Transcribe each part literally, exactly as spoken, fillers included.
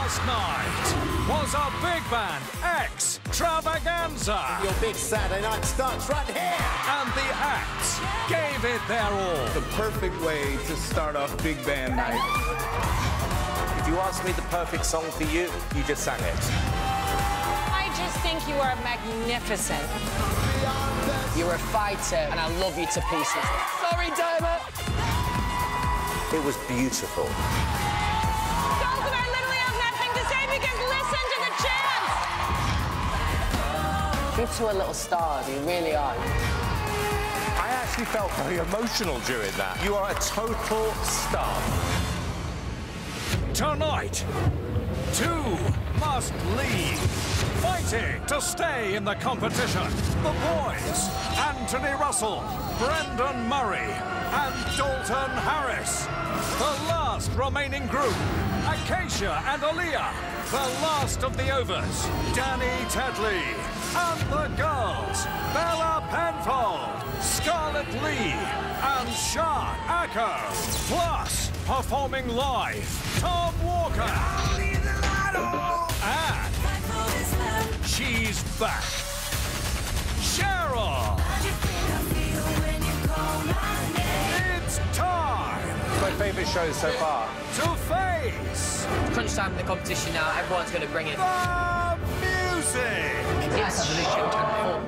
Last night was a big band extravaganza. Your big Saturday night starts right here. And the acts gave it their all. The perfect way to start off big band night. If you asked me the perfect song for you, you just sang it. I just think you are magnificent. You're a fighter, and I love you to pieces. Sorry, Diamond. It was beautiful. Dalton, I literally have nothing to say because listen to the chants. You two are little stars, you really are. I actually felt very emotional during that. You are a total star. Tonight, two must leave, fighting to stay in the competition. The boys, Anthony Russell, Brendan Murray, and Dalton Harris. The last remaining group, Acacia and Aaliyah. The last of the overs, Danny Tedley. And the girls, Bella Penfold, Scarlett Lee, and Sean Acko. Plus, performing live, Tom Walker. And she's back, Cheryl. It's time. My favourite show so far. To face. Crunch time in the competition now, everyone's going to bring it. The music. It's showtime.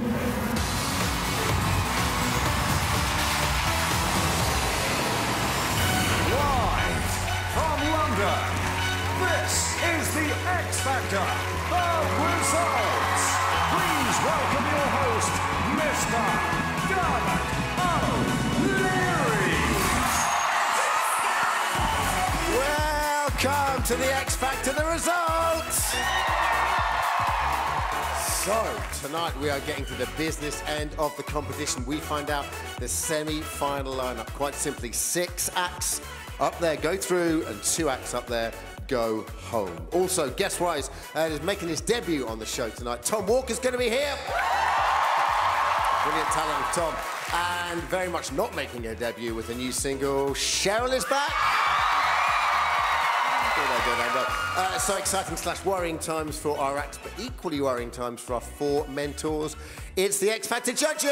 Live from London, this is the X Factor, the results. Please welcome your host, Mister Dermot O'Leary. Welcome to the X Factor, the results. So, tonight we are getting to the business end of the competition. We find out the semi-final lineup. Quite simply, six acts up there go through and two acts up there go home. Also, guest-wise, uh, is making his debut on the show tonight. Tom Walker's going to be here. Brilliant talent of Tom. And very much not making her debut with a new single, Cheryl is back. Uh, so exciting slash worrying times for our acts, but equally worrying times for our four mentors. It's the X Factor judges!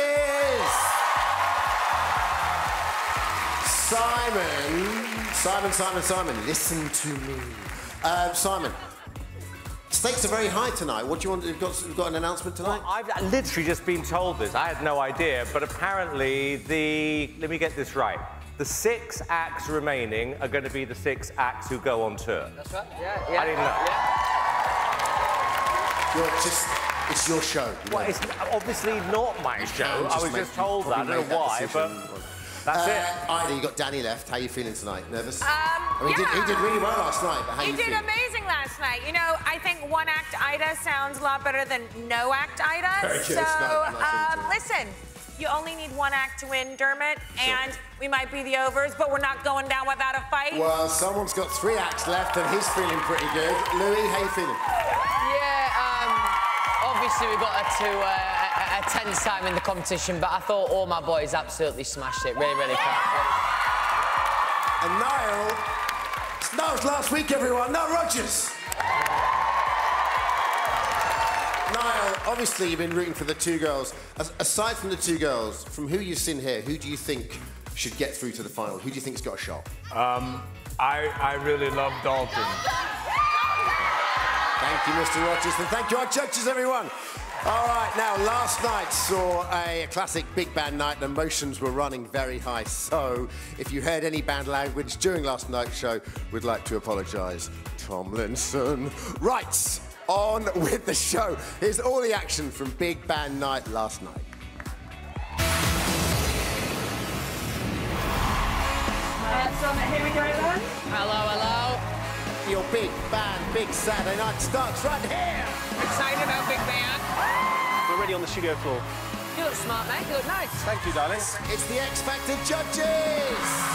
Simon, Simon, Simon, Simon, listen to me. Uh, Simon, stakes are very high tonight. What do you want? You've got, you've got an announcement tonight? Well, I've literally just been told this. I had no idea, but apparently the... Let me get this right. The six acts remaining are going to be the six acts who go on tour. That's right, yeah, yeah. I didn't know. Yeah. You're just, it's your show. You Well, know. it's obviously not my show. I was make- just told that. I probably don't made know why, that but decision. that's uh, it. Ida, you got Danny left. How are you feeling tonight? Nervous? Um, I mean, he, yeah. did, he did really well last night, but how He you did feeling? amazing last night. You know, I think one act Ida sounds a lot better than no act Ida. Very good. So, It's not- not um, listen, you only need one act to win, Dermot, and we might be the overs, but we're not going down without a fight. Well, someone's got three acts left, and he's feeling pretty good. Louis, how you feeling? Yeah, um, obviously we got a, to, uh, a, a tense time in the competition, but I thought all my boys absolutely smashed it. Really, really proud. And Niall, it's Niall's last week, everyone. Niall Rogers. Niall, obviously you've been rooting for the two girls. As, aside from the two girls, from who you've seen here, who do you think should get through to the final? Who do you think's got a shot? Um, I, I really love Dalton. Thank you, Mister Rogers, and thank you, our judges, everyone. All right, now, last night saw a classic big band night, and emotions were running very high. So, if you heard any band language during last night's show, we'd like to apologise. Tomlinson. Right, on with the show. Here's all the action from big band night last night. Uh, so, here we go then. Hello, hello. Your big band, big Saturday night starts right here. Excited about Big Band? We're ready on the studio floor. You look smart, mate. You look nice. Thank you, darling. It's the X Factor judges.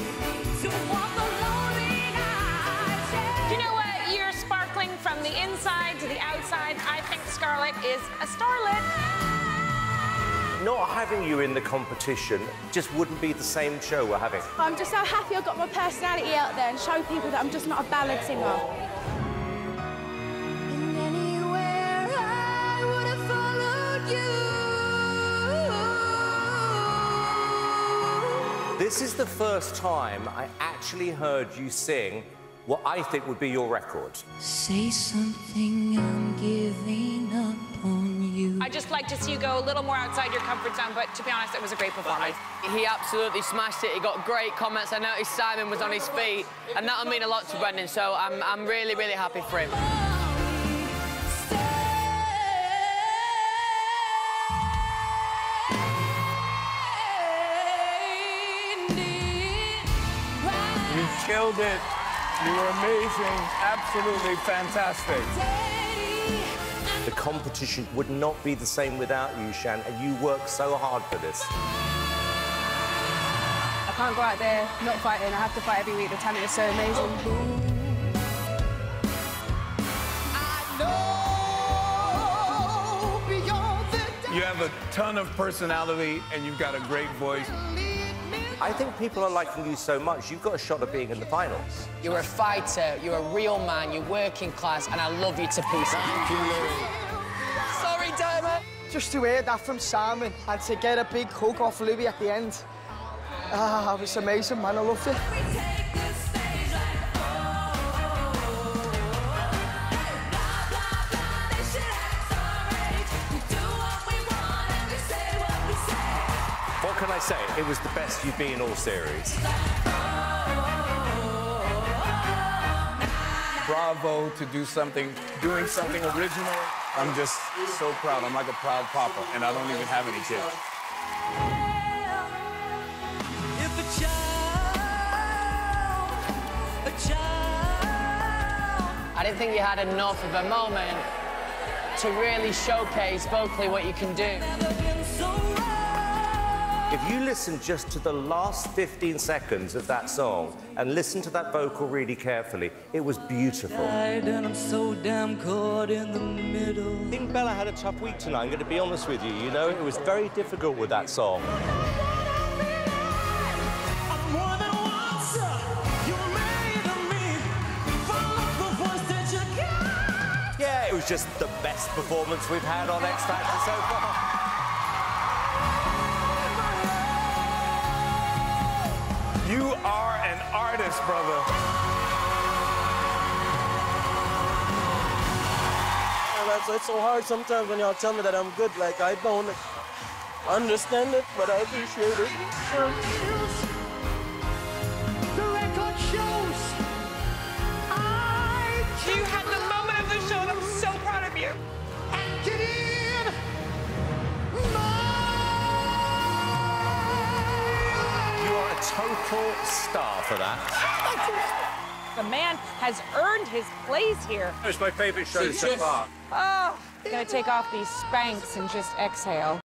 Do you know what? You're sparkling from the inside inside to the outside, I think Scarlett is a starlet. Not having you in the competition just wouldn't be the same show we're having. I'm just so happy I got my personality out there and show people that I'm just not a ballad singer. This is the first time I actually heard you sing what I think would be your record. Say something, I'm giving up on you. I'd just like to see you go a little more outside your comfort zone, but to be honest, it was a great performance. He absolutely smashed it. He got great comments. I noticed Simon was on his feet, and that'll mean a lot to Brendan, so I'm, I'm really, really happy for him. You killed it. You were amazing. Absolutely fantastic. The competition would not be the same without you, Shan, and you worked so hard for this. I can't go out there not fighting. I have to fight every week. The talent is so amazing. You have a ton of personality and you've got a great voice. I think people are liking you so much, you've got a shot of being in the finals. You're a fighter, you're a real man, you're working class, and I love you to pieces. Thank you, Louis. Sorry, Dermot. Just to hear that from Simon and to get a big hug off Louis at the end. Ah, it was amazing, man. I loved it. What can I say? It was the best you've been all series. Bravo to do something, doing something original. I'm just so proud. I'm like a proud papa, and I don't even have any kids. If a child, a child. I didn't think you had enough of a moment to really showcase vocally what you can do. If you listen just to the last fifteen seconds of that song and listen to that vocal really carefully, it was beautiful. And I'm so damn caught in the middle. I think Bella had a tough week tonight, I'm going to be honest with you. You know, it was very difficult with that song. Yeah, it was just the best performance we've had on X Factor so far. You are an artist, brother. It's, it's so hard sometimes when y'all tell me that I'm good. Like, I don't understand it, but I appreciate it. The record shows. I You had the moment of the show, and I'm so proud of you. and get in. You are a total star for that. The man has earned his place here. It's my favorite show so far. Oh, I'm gonna take off these Spanx and just exhale.